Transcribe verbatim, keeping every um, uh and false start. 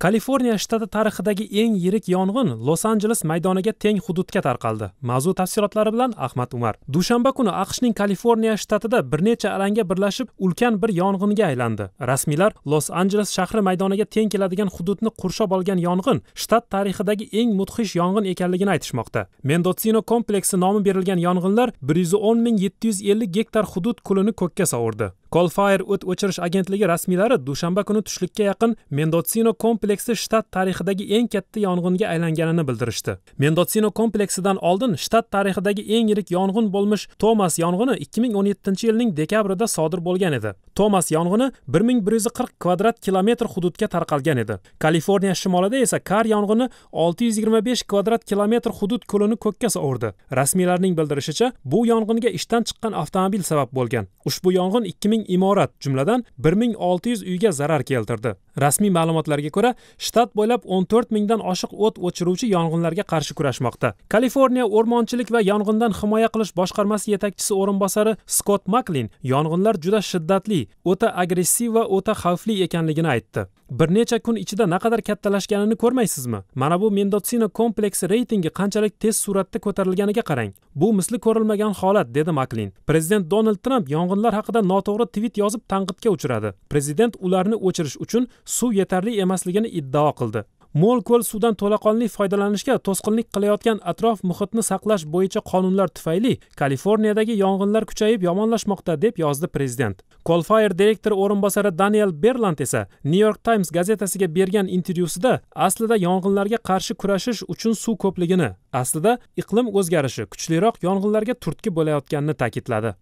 Kaliforniya shtati tarixidagi eng yirik yong'in Los-Anjeles maydoniga teng hududga tarqaldi. Mavzu tafsilotlari bilan Ahmad Umar. Dushanba kuni AQShning Kaliforniya shtatida bir necha alanga birlashib ulkan bir yong'inga aylandi. Rasmiylar Los-Anjeles shahri maydoniga teng keladigan hududni qurshab olgan yong'in shtat tarixidagi eng mudhish yong'in ekanligini aytishmoqda. Mendocino kompleksi nomi berilgan yong'inlar bir yuz o'n ming yetti yuz ellik gektar hudud kulini ko'kka sovurdi. Coal Fire o't o'chirish agentligi rasmiylari dushanba kuni tushlikka yaqin Mendocino kompleksi shtat tarixidagi eng katta yong'inga aylanganini bildirishdi. Mendocino kompleksidan oldin shtat tarixidagi eng yirik yong'in bo'lmish Thomas yong'ini ikki ming o'n yettinchi yilning dekabrida sodir bo'lgan edi. Thomas yong'ini bir ming bir yuz qirq kvadrat kilometr hududga tarqalgan edi. Kaliforniya shimolida esa Kar yong'ini olti yuz yigirma besh kvadrat kilometr hudud kulini ko'kka sovurdi. Rasmiylarning bildirishicha, bu yong'inga ishdan chiqqan avtomobil sabab bo'lgan. Ushbu yong'in ikki ming imorat, jumladan bir ming olti yuz uyga zarar keltirdi. Rasmiy ma'lumotlarga ko'ra, shtat bo'ylab o'n to'rt mingdan oshiq o't o'chiruvchi yong'inlarga qarshi kurashmoqda. Kaliforniya o'rmonchilik va yong'indan himoya qilish boshqarmasi yetakchisi o'rinbosari Scott Macklin yong'inlar juda shiddatli, o'ta agressiv va o'ta xavfli ekanligini aytdi. Bir necha kun ichida naqadar kattalashganini ko'rmaysizmi? Mana bu Mendocino kompleksi reytingi qanchalik tez suratda ko'tarilganiga qarang. Bu misli ko'rilmagan holat, dedi Macklin. Prezident Donald Trump yong'inlar haqida noto'g'ri tweet yozib tanqidga uchradi. Prezident ularni o'chirish uchun suv yetarli emasligini iddao qildi. Mo'l-ko'l suvdan to'laqonli foydalanishga to'sqinlik qilayotgan atrof muhitni saqlash bo'yicha qonunlar tufayli Kaliforniyadagi yong'inlar kuchayib yomonlashmoqda, deb yozdi prezident. Coal Fire direktori o'rinbosari Daniel Berland esa New York Times gazetasiga bergan intervyusida aslida yong'inlarga qarshi kurashish uchun suv ko'pligini, aslida iqlim o'zgarishi kuchliroq yong'inlarga turtki bo'layotganini ta'kidladi.